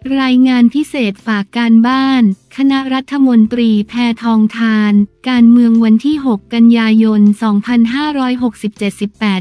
รายงานพิเศษฝากการบ้านคณะรัฐมนตรีแพทองธารการเมืองวันที่ 6 กันยายน 2567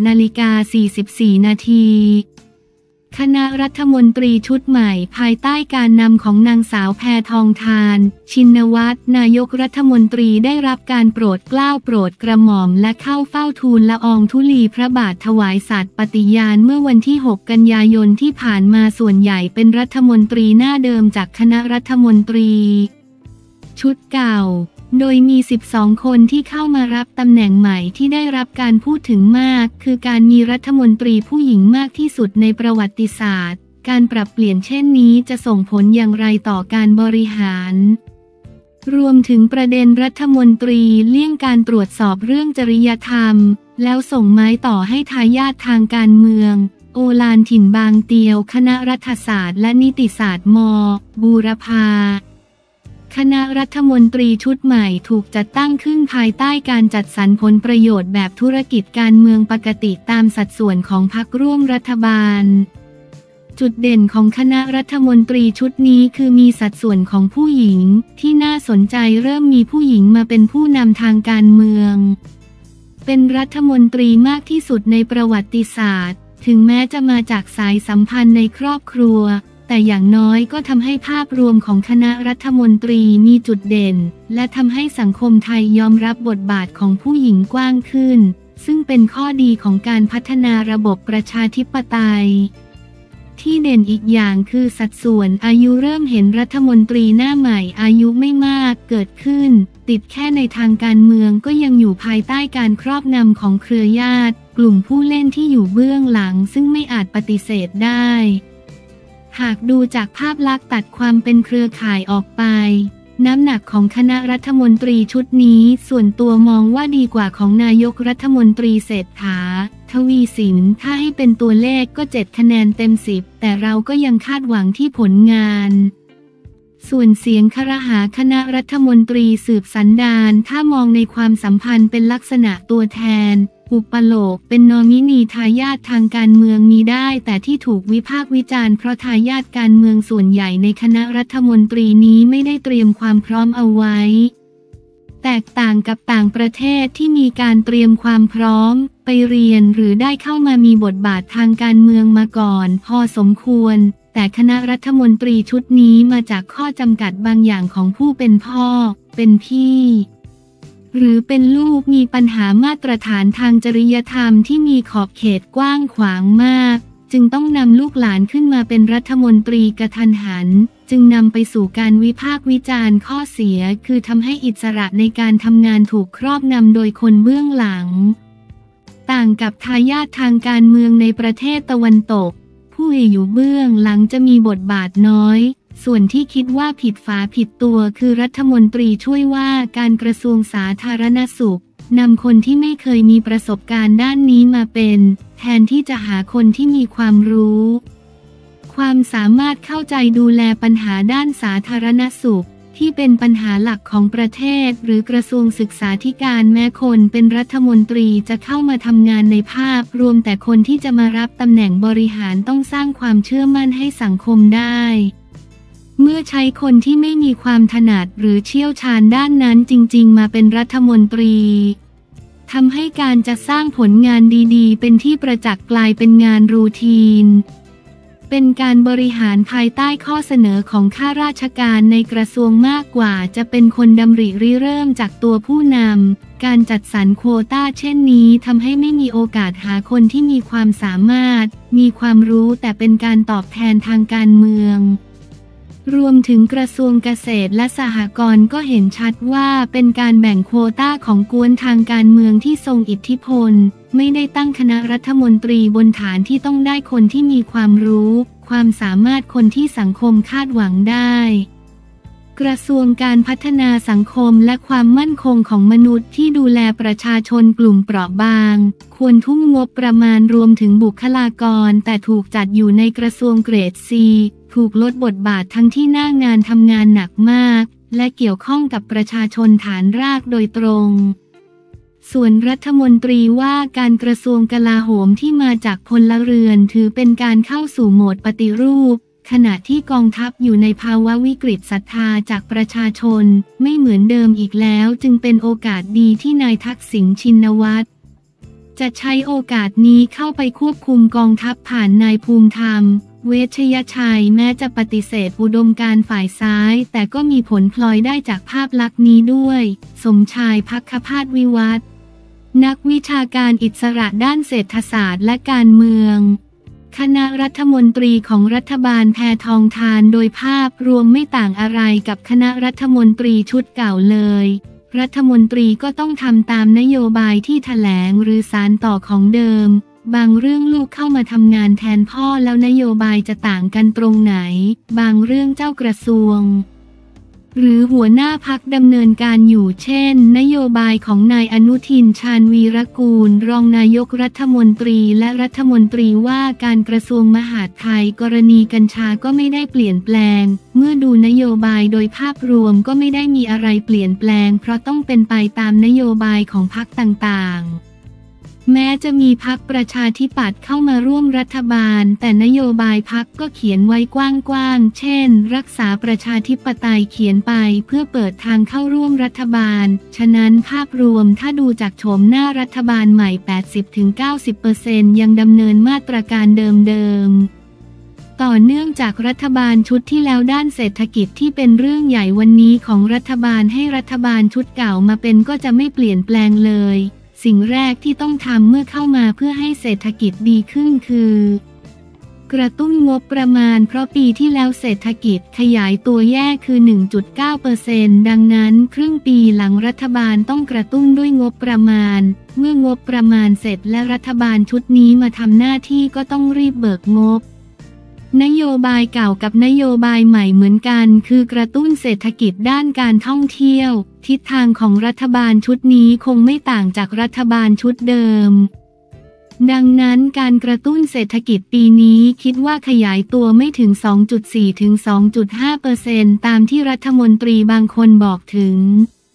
18:44 นาทีคณะรัฐมนตรีชุดใหม่ภายใต้การนำของนางสาวแพทองธารชินวัตรนายกรัฐมนตรีได้รับการโปรดเกล้าโปรดกระหม่อมและเข้าเฝ้าทูลละอองธุลีพระบาทถวายสัตย์ปฏิญาณเมื่อวันที่ 6 กันยายนที่ผ่านมาส่วนใหญ่เป็นรัฐมนตรีหน้าเดิมจากคณะรัฐมนตรีชุดเก่าโดยมี 12 คนที่เข้ามารับตำแหน่งใหม่ที่ได้รับการพูดถึงมากคือการมีรัฐมนตรีผู้หญิงมากที่สุดในประวัติศาสตร์การปรับเปลี่ยนเช่นนี้จะส่งผลอย่างไรต่อการบริหารรวมถึงประเด็นรัฐมนตรีเลี่ยงการตรวจสอบเรื่องจริยธรรมแล้วส่งไม้ต่อให้ทายาททางการเมืองโอฬารถิ่นบางเตียวคณะรัฐศาสตร์และนิติศาสตร์ม.บูรพาคณะรัฐมนตรีชุดใหม่ถูกจัดตั้งขึ้นภายใต้การจัดสรรผลประโยชน์แบบธุรกิจการเมืองปกติตามสัดส่วนของพรรคร่วมรัฐบาลจุดเด่นของคณะรัฐมนตรีชุดนี้คือมีสัดส่วนของผู้หญิงที่น่าสนใจเริ่มมีผู้หญิงมาเป็นผู้นำทางการเมืองเป็นรัฐมนตรีมากที่สุดในประวัติศาสตร์ถึงแม้จะมาจากสายสัมพันธ์ในครอบครัวแต่อย่างน้อยก็ทำให้ภาพรวมของคณะรัฐมนตรีมีจุดเด่นและทำให้สังคมไทยยอมรับบทบาทของผู้หญิงกว้างขึ้นซึ่งเป็นข้อดีของการพัฒนาระบบประชาธิปไตยที่เด่นอีกอย่างคือสัดส่วนอายุเริ่มเห็นรัฐมนตรีหน้าใหม่อายุไม่มากเกิดขึ้นติดแค่ในทางการเมืองก็ยังอยู่ภายใต้การครอบงำของเครือญาติกลุ่มผู้เล่นที่อยู่เบื้องหลังซึ่งไม่อาจปฏิเสธได้หากดูจากภาพลักษณ์ตัดความเป็นเครือข่ายออกไปน้ำหนักของคณะรัฐมนตรีชุดนี้ส่วนตัวมองว่าดีกว่าของนายกรัฐมนตรีเศรษฐาทวีสินถ้าให้เป็นตัวเลขก็7 คะแนนเต็ม 10แต่เราก็ยังคาดหวังที่ผลงานส่วนเสียงครหาคณะรัฐมนตรีสืบสันดานถ้ามองในความสัมพันธ์เป็นลักษณะตัวแทนอุปโลกเป็นนอมินีทายาททางการเมืองมีได้แต่ที่ถูกวิพากษ์วิจารณ์เพราะทายาทการเมืองส่วนใหญ่ในคณะรัฐมนตรีนี้ไม่ได้เตรียมความพร้อมเอาไว้แตกต่างกับต่างประเทศที่มีการเตรียมความพร้อมไปเรียนหรือได้เข้ามามีบทบาททางการเมืองมาก่อนพอสมควรแต่คณะรัฐมนตรีชุดนี้มาจากข้อจำกัดบางอย่างของผู้เป็นพ่อเป็นพี่หรือเป็นลูกมีปัญหามาตรฐานทางจริยธรรมที่มีขอบเขตกว้างขวางมากจึงต้องนำลูกหลานขึ้นมาเป็นรัฐมนตรีกระทันหันจึงนำไปสู่การวิพากษ์วิจารณ์ข้อเสียคือทำให้อิสระในการทำงานถูกครอบงำโดยคนเบื้องหลังต่างกับทายาททางการเมืองในประเทศตะวันตกผู้อยู่เบื้องหลังจะมีบทบาทน้อยส่วนที่คิดว่าผิดฝาผิดตัวคือรัฐมนตรีช่วยว่าการกระทรวงสาธารณสุขนำคนที่ไม่เคยมีประสบการณ์ด้านนี้มาเป็นแทนที่จะหาคนที่มีความรู้ความสามารถเข้าใจดูแลปัญหาด้านสาธารณสุขที่เป็นปัญหาหลักของประเทศหรือกระทรวงศึกษาธิการแม้คนเป็นรัฐมนตรีจะเข้ามาทำงานในภาพรวมแต่คนที่จะมารับตำแหน่งบริหารต้องสร้างความเชื่อมั่นให้สังคมได้เมื่อใช้คนที่ไม่มีความถนัดหรือเชี่ยวชาญด้านนั้นจริงๆมาเป็นรัฐมนตรีทำให้การจะสร้างผลงานดีๆเป็นที่ประจักษ์กลายเป็นงานรูทีนเป็นการบริหารภายใต้ข้อเสนอของข้าราชการในกระทรวงมากกว่าจะเป็นคนดำริริเริ่มจากตัวผู้นำการจัดสรรโควต้าเช่นนี้ทำให้ไม่มีโอกาสหาคนที่มีความสามารถมีความรู้แต่เป็นการตอบแทนทางการเมืองรวมถึงกระทรวงเกษตรและสหกรณ์ก็เห็นชัดว่าเป็นการแบ่งโควต้าของกวนทางการเมืองที่ทรงอิทธิพลไม่ได้ตั้งคณะรัฐมนตรีบนฐานที่ต้องได้คนที่มีความรู้ความสามารถคนที่สังคมคาดหวังได้กระทรวงการพัฒนาสังคมและความมั่นคงของมนุษย์ที่ดูแลประชาชนกลุ่มเปราะบางควรทุ่มงบประมาณรวมถึงบุคลากรแต่ถูกจัดอยู่ในกระทรวงเกรด C ถูกลดบทบาททั้งที่หน้างานทำงานหนักมากและเกี่ยวข้องกับประชาชนฐานรากโดยตรงส่วนรัฐมนตรีว่าการกระทรวงกลาโหมที่มาจากพลเรือนถือเป็นการเข้าสู่โหมดปฏิรูปขณะที่กองทัพอยู่ในภาวะวิกฤตศรัทธาจากประชาชนไม่เหมือนเดิมอีกแล้วจึงเป็นโอกาสดีที่นายทักษิณชินวัตรจะใช้โอกาสนี้เข้าไปควบคุมกองทัพผ่านนายภูมิธรรมเวชยชัยแม้จะปฏิเสธอุดมการณ์ฝ่ายซ้ายแต่ก็มีผลพลอยได้จากภาพลักษณ์นี้ด้วยสมชายภัคพาสวิวัฒน์นักวิชาการอิสระด้านเศรษฐศาสตร์และการเมืองคณะรัฐมนตรีของรัฐบาลแพทองธารโดยภาพรวมไม่ต่างอะไรกับคณะรัฐมนตรีชุดเก่าเลยรัฐมนตรีก็ต้องทำตามนโยบายที่แถลงหรือสานต่อของเดิมบางเรื่องลูกเข้ามาทำงานแทนพ่อแล้วนโยบายจะต่างกันตรงไหนบางเรื่องเจ้ากระทรวงหรือหัวหน้าพรรคดำเนินการอยู่เช่นนโยบายของนายอนุทินชาญวีรกูลรองนายกรัฐมนตรีและรัฐมนตรีว่าการกระทรวงมหาดไทยกรณีกัญชาก็ไม่ได้เปลี่ยนแปลงเมื่อดูนโยบายโดยภาพรวมก็ไม่ได้มีอะไรเปลี่ยนแปลงเพราะต้องเป็นไปตามนโยบายของพรรคต่างๆแม้จะมีพรรคประชาธิปัตย์เข้ามาร่วมรัฐบาลแต่นโยบายพรรคก็เขียนไว้กว้างๆเช่นรักษาประชาธิปไตยเขียนไปเพื่อเปิดทางเข้าร่วมรัฐบาลฉะนั้นภาพรวมถ้าดูจากโฉมหน้ารัฐบาลใหม่ 80-90% ยังดำเนินมาตรการเดิมๆต่อเนื่องจากรัฐบาลชุดที่แล้วด้านเศรษฐกิจที่เป็นเรื่องใหญ่วันนี้ของรัฐบาลให้รัฐบาลชุดเก่ามาเป็นก็จะไม่เปลี่ยนแปลงเลยสิ่งแรกที่ต้องทำเมื่อเข้ามาเพื่อให้เศรษฐกิจดีขึ้นคือกระตุ้นงบประมาณเพราะปีที่แล้วเศรษฐกิจขยายตัวแย่คือ 1.9% ดังนั้นครึ่งปีหลังรัฐบาลต้องกระตุ้นด้วยงบประมาณเมื่องบประมาณเสร็จและรัฐบาลชุดนี้มาทำหน้าที่ก็ต้องรีบเบิกงบนโยบายเก่ากับนโยบายใหม่เหมือนกันคือกระตุ้นเศรษฐกิจด้านการท่องเที่ยวทิศทางของรัฐบาลชุดนี้คงไม่ต่างจากรัฐบาลชุดเดิมดังนั้นการกระตุ้นเศรษฐกิจปีนี้คิดว่าขยายตัวไม่ถึง 2.4 ถึง 2.5% ตามที่รัฐมนตรีบางคนบอกถึง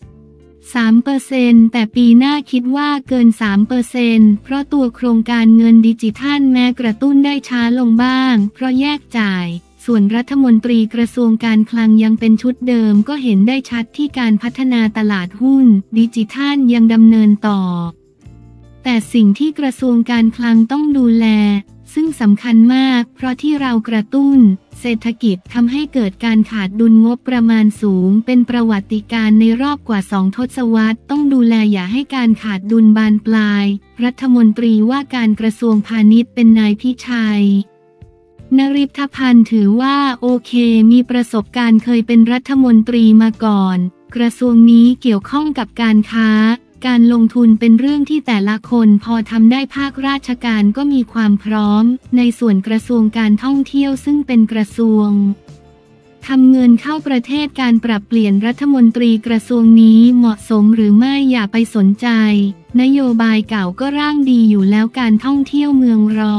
3% แต่ปีหน้าคิดว่าเกิน 3% เพราะตัวโครงการเงินดิจิทัลแม้กระตุ้นได้ช้าลงบ้างเพราะแยกจ่ายส่วนรัฐมนตรีกระทรวงการคลังยังเป็นชุดเดิมก็เห็นได้ชัดที่การพัฒนาตลาดหุ้นดิจิทัลยังดำเนินต่อแต่สิ่งที่กระทรวงการคลังต้องดูแลซึ่งสำคัญมากเพราะที่เรากระตุ้นเศรษฐกิจทำให้เกิดการขาดดุลงบประมาณสูงเป็นประวัติการณ์ในรอบกว่า2 ทศวรรษต้องดูแลอย่าให้การขาดดุลบานปลายรัฐมนตรีว่าการกระทรวงพาณิชย์เป็นนายพิชัยนฤทธพันธ์ถือว่าโอเคมีประสบการณ์เคยเป็นรัฐมนตรีมาก่อนกระทรวงนี้เกี่ยวข้องกับการค้าการลงทุนเป็นเรื่องที่แต่ละคนพอทำได้ภาคราชการก็มีความพร้อมในส่วนกระทรวงการท่องเที่ยวซึ่งเป็นกระทรวงทำเงินเข้าประเทศการปรับเปลี่ยนรัฐมนตรีกระทรวงนี้เหมาะสมหรือไม่อย่าไปสนใจนโยบายเก่าก็ร่างดีอยู่แล้วการท่องเที่ยวเมืองรอ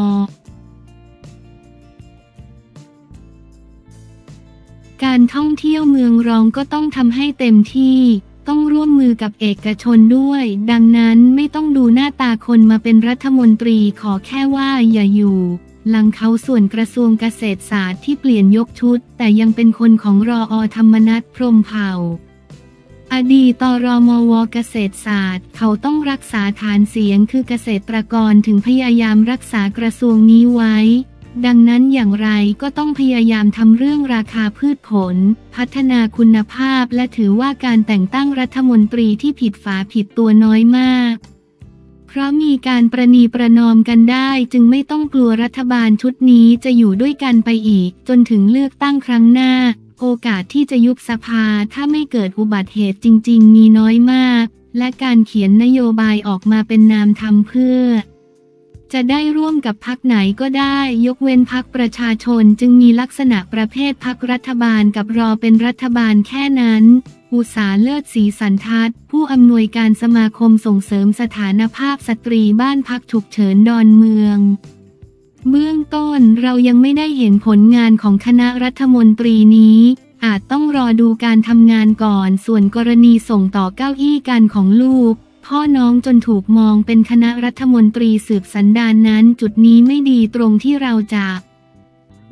การท่องเที่ยวเมืองรองก็ต้องทำให้เต็มที่ต้องร่วมมือกับเอกชนด้วยดังนั้นไม่ต้องดูหน้าตาคนมาเป็นรัฐมนตรีขอแค่ว่าอย่าอยู่หลังเขาส่วนกระทรวงเกษตรศาสตร์ที่เปลี่ยนยกชุดแต่ยังเป็นคนของรอ.ธรรมนัส พรหมเผ่าอดีตรมว.เกษตรศาสตร์เขาต้องรักษาฐานเสียงคือเกษตรกรถึงพยายามรักษากระทรวงนี้ไว้ดังนั้นอย่างไรก็ต้องพยายามทำเรื่องราคาพืชผลพัฒนาคุณภาพและถือว่าการแต่งตั้งรัฐมนตรีที่ผิดฝาผิดตัวน้อยมากเพราะมีการประนีประนอมกันได้จึงไม่ต้องกลัวรัฐบาลชุดนี้จะอยู่ด้วยกันไปอีกจนถึงเลือกตั้งครั้งหน้าโอกาสที่จะยุบสภาถ้าไม่เกิดอุบัติเหตุจริงๆมีน้อยมากและการเขียนนโยบายออกมาเป็นนามธรรมเพื่อจะได้ร่วมกับพรรคไหนก็ได้ยกเว้นพรรคประชาชนจึงมีลักษณะประเภทพรรครัฐบาลกับรอเป็นรัฐบาลแค่นั้นอุษาเลิศศรีสันทัศน์ผู้อำนวยการสมาคมส่งเสริมสถานภาพสตรีบ้านพักฉุกเฉินดอนเมืองเบื้องต้นเรายังไม่ได้เห็นผลงานของคณะรัฐมนตรีนี้อาจต้องรอดูการทำงานก่อนส่วนกรณีส่งต่อเก้าอี้กันของลูกพ่อน้องจนถูกมองเป็นคณะรัฐมนตรีสืบสันดานนั้นจุดนี้ไม่ดีตรงที่เราจะ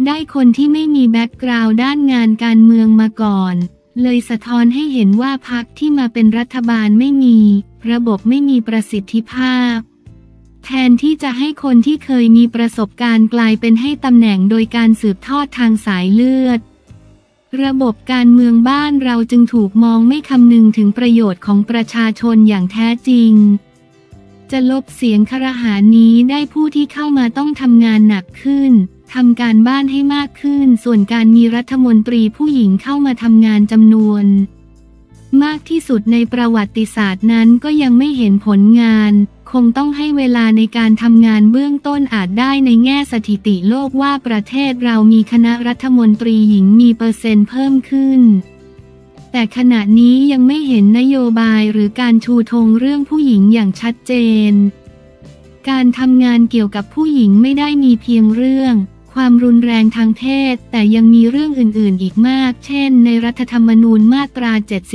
ได้คนที่ไม่มีแบ็กกราวด์ด้านงานการเมืองมาก่อนเลยสะท้อนให้เห็นว่าพรรคที่มาเป็นรัฐบาลไม่มีระบบไม่มีประสิทธิภาพแทนที่จะให้คนที่เคยมีประสบการณ์กลายเป็นให้ตำแหน่งโดยการสืบทอดทางสายเลือดระบบการเมืองบ้านเราจึงถูกมองไม่คำนึงถึงประโยชน์ของประชาชนอย่างแท้จริงจะลบเสียงครหานี้ได้ผู้ที่เข้ามาต้องทำงานหนักขึ้นทำการบ้านให้มากขึ้นส่วนการมีรัฐมนตรีผู้หญิงเข้ามาทำงานจำนวนมากที่สุดในประวัติศาสตร์นั้นก็ยังไม่เห็นผลงานคงต้องให้เวลาในการทำงานเบื้องต้นอาจได้ในแง่สถิติโลกว่าประเทศเรามีคณะรัฐมนตรีหญิงมีเปอร์เซ็นต์เพิ่มขึ้นแต่ขณะนี้ยังไม่เห็นนโยบายหรือการชูธงเรื่องผู้หญิงอย่างชัดเจนการทำงานเกี่ยวกับผู้หญิงไม่ได้มีเพียงเรื่องความรุนแรงทางเพศแต่ยังมีเรื่องอื่นๆอีกมากเช่นในรัฐธรรมนูญมาตรา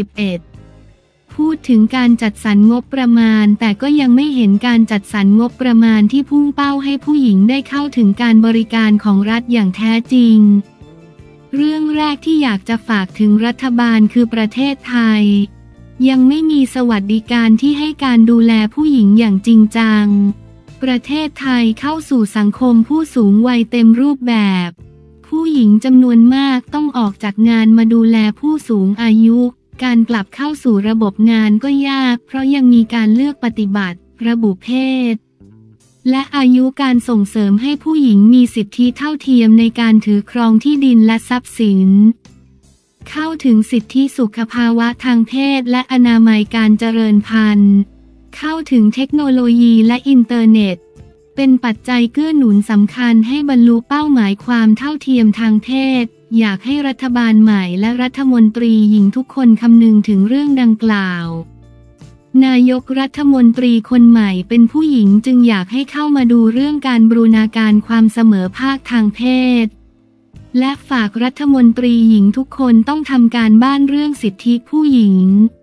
71 พูดถึงการจัดสรรงบประมาณแต่ก็ยังไม่เห็นการจัดสรรงบประมาณที่พุ่งเป้าให้ผู้หญิงได้เข้าถึงการบริการของรัฐอย่างแท้จริงเรื่องแรกที่อยากจะฝากถึงรัฐบาลคือประเทศไทยยังไม่มีสวัสดิการที่ให้การดูแลผู้หญิงอย่างจริงจังประเทศไทยเข้าสู่สังคมผู้สูงวัยเต็มรูปแบบผู้หญิงจำนวนมากต้องออกจากงานมาดูแลผู้สูงอายุการกลับเข้าสู่ระบบงานก็ยากเพราะยังมีการเลือกปฏิบัติระบุเพศและอายุการส่งเสริมให้ผู้หญิงมีสิทธิเท่าเทียมในการถือครองที่ดินและทรัพย์สินเข้าถึงสิทธิสุขภาวะทางเพศและอนามัยการเจริญพันธุ์เข้าถึงเทคโนโลยีและอินเทอร์เน็ตเป็นปัจจัยเกื้อหนุนสำคัญให้บรรลุเป้าหมายความเท่าเทียมทางเพศอยากให้รัฐบาลใหม่และรัฐมนตรีหญิงทุกคนคำนึงถึงเรื่องดังกล่าวนายกรัฐมนตรีคนใหม่เป็นผู้หญิงจึงอยากให้เข้ามาดูเรื่องการบูรณาการความเสมอภาคทางเพศและฝากรัฐมนตรีหญิงทุกคนต้องทำการบ้านเรื่องสิทธิผู้หญิง